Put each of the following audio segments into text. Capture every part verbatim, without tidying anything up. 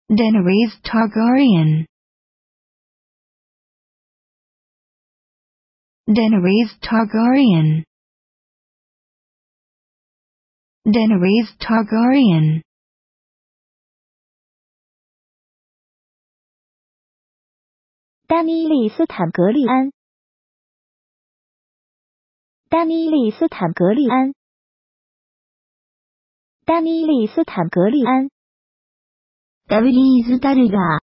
Daenerys Targaryen. Daenerys Targaryen. Daenerys Targaryen. 丹妮莉斯坦格利安。丹妮莉斯坦格利安。丹妮莉斯坦格利安。 ダブリーズタルガー。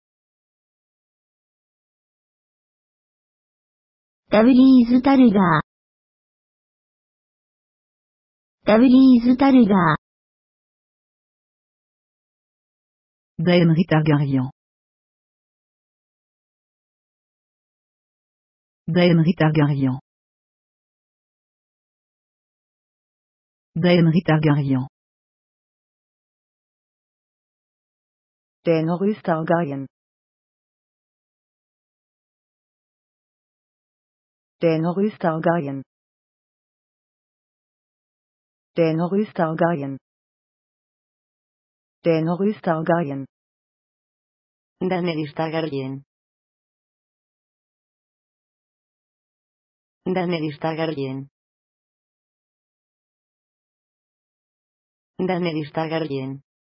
ダブリーズタルガー。ダブリーズタルガー。 Daenerys Targaryen. Daenerys Targaryen. Daenerys Targaryen. Daenerys Targaryen. Daenerys Targaryen. Daenerys Targaryen. Daenerys Targaryen. Daenerys Targaryen. Daenerys Targaryen. Daenerys Targaryen.